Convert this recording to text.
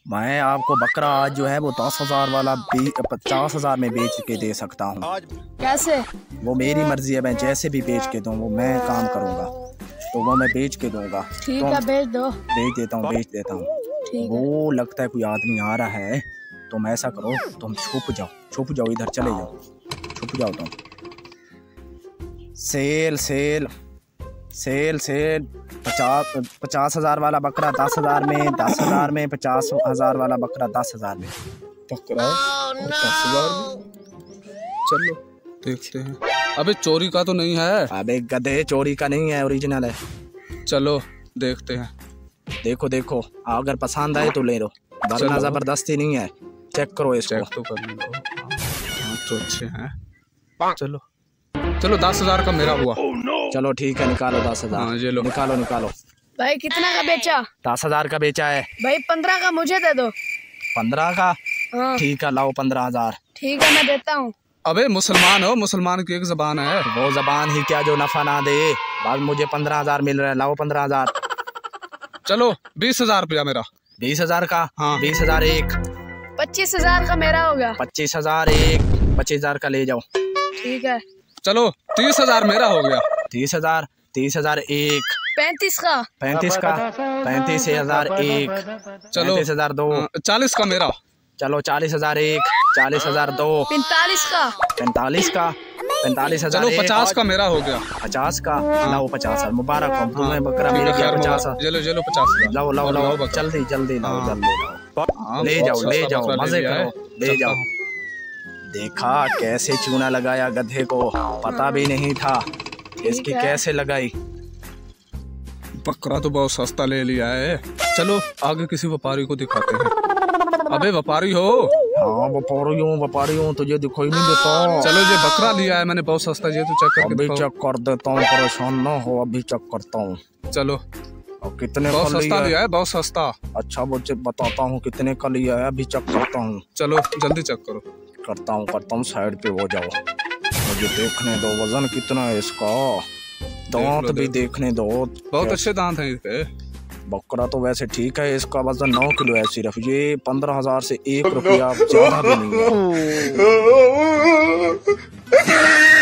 मैं आपको बकरा आज जो है वो 10,000 वाला 50,000 में बेच के दे सकता हूँ। कैसे? वो मेरी मर्जी है, मैं जैसे भी बेच के दूँ वो मैं काम करूँगा, तो वो मैं बेच के दूंगा। ठीक है, बेच दो। बेच देता हूँ। वो लगता है कोई आदमी आ रहा है, तुम ऐसा करो, तुम छुप जाओ, इधर चले जाओ, छुप जाओ तुम। सेल 50,000 वाला बकरा 10,000 में, 10,000 में, 50,000 वाला बकरा 10,000 में। बकरा और 10,000 में। चलो देखते हैं। अबे चोरी का तो नहीं है? अबे गधे, चोरी का नहीं है, ओरिजिनल है। चलो देखते हैं। देखो अगर पसंद आए तो ले लो, वरना जबरदस्ती नहीं है। चेक करो इसको। चेक तो कर लो। हाँ तो अच्छे हैं। चलो 10,000 का मेरा हुआ। चलो ठीक है, निकालो 10,000। हाँ, ये लो। निकालो। भाई कितना का बेचा? 10,000 का बेचा है भाई। 15 का मुझे दे दो। 15 का? हाँ। ठीक है, लाओ 15,000। ठीक है, मैं देता हूँ। अबे मुसलमान हो, मुसलमान की एक जबान है। वो जबान ही क्या जो नफा ना दे। बाद मुझे 15,000 मिल रहा है, लाओ 15,000। चलो 20,000 रुपया मेरा। 20,000 का? हाँ। 20,000 एक। 25,000 का मेरा हो गया। 25,000 एक। 25,000 का ले जाओ। ठीक है। चलो 30,000 मेरा हो गया। 30,000 एक। 35 का? 35 का? 35,000 एक। चलो 35,000 दो। 40 का मेरा। चलो 40,000 एक। 40,000 दो। 45 का? 45 का? 45,000। चलो 50 का मेरा हो गया। 50 का? लाओ 50। मुबारक हो तुम्हें, बकरा मिल गया 50। चलो 50। लाओ जल्दी लाओ। ले जाओ, मजे करो, ले जाओ। देखा कैसे चूना लगाया गधे को, पता भी नहीं था इसकी कैसे लगाई। बकरा तो बहुत सस्ता ले लिया है। चलो आगे किसी व्यापारी को दिखाते हैं। अबे व्यापारी हो? हाँ व्यापारी हूँ, तुझे दिखाई नहीं देता। चलो ये बकरा लिया है मैंने बहुत सस्ता, ये तो चेक करके अभी चेक कर देता हूँ, परेशान ना हो, अभी चेक करता हूँ। चलो और कितने बहुत का सस्ता लिया है, बहुत सस्ता। अच्छा मुझे बताता हूँ कितने का लिया है, अभी चेक करता हूँ। चलो जल्दी चेक करो। करता हूँ, साइड पे हो जाओ, मुझे देखने दो वजन कितना है इसका। दांत भी देखने दो, बहुत अच्छे दांत हैं इसके। बकरा तो वैसे ठीक है, इसका वजन 9 किलो है सिर्फ। ये 15,000 से 1 रुपया ज्यादा भी नहीं है।